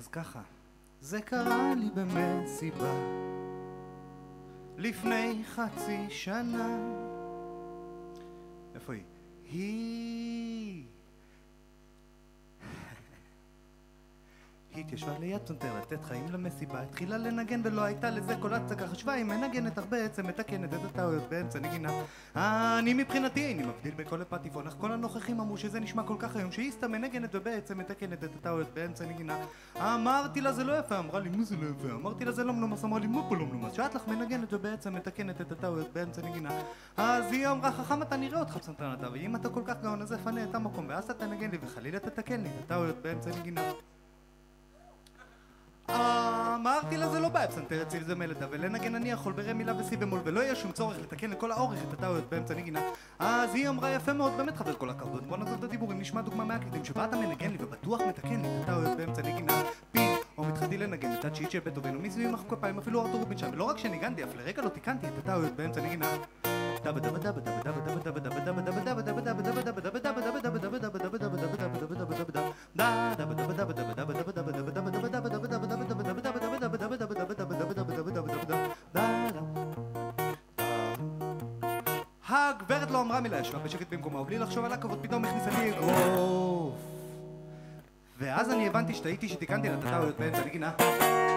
אז ככה, זה קרה לי במסיבה לפני חצי שנה. איפה היא? היא התיישבה ליד פסנתר לתת חיים למסיבה, התחילה לנגן ולא הייתה לזה כל הצגה, חשבה היא מנגנת אך בעצם מתקנת את הטעויות באמצע נגינה. אני מבחינתי איני מבדיל בכל הפטיפון, אך כל הנוכחים אמרו שזה נשמע כל כך היום שהיא סתם מנגנת ובעצם מתקנת את הטעויות באמצע נגינה. אמרתי לה זה לא יפה, אמרה לי מה זה לא יפה, אמרתי לה זה לא מנומס, אמרה לי מה פה לא מנומס, שאת לך מנגנת ובעצם מתקנת את הטעויות באמצע נגינה. אז היא אמרה חכם אתה נראה אותך פסנתרן אתה, ואם אתה כל כך גאון אז פנה את המקום ואז אתה תנגן לי וחלילה תתקן לי את הטעויות באמצע נגינה. אמרתי לה זה לא בעיה, פסנתר אציל זה מלדה, ולנגן אני יכול ברם מילה וסי במול, ולא יהיה שום צורך לתקן לכל האורך את הטעויות באמצע נגינה. אז היא אמרה יפה מאוד, באמת חבר כל הכבוד, בוא נעזוב את הדיבורים, נשמע דוגמה מהקליטים שבה אתה מנגן לי ובטוח מתקן לי את הטעויות באמצע נגינה. או מתחלתי לנגן את השיט של בטהובן ומסביבי מחאו כפיים אפילו ארתור רובינשטיין, ולא רק שניגנתי, אף לרגע לא תיקנתי את הטעויות באמצע נגינה. הגברת לא אמרה מילה, ישבה בשקט במקומה ובלי לחשוב על הכבוד פתאום הכניסה לי אגרוף, ואז אני הבנתי שטעיתי שתיקנתי לה את הטעויות באמצע נגינה.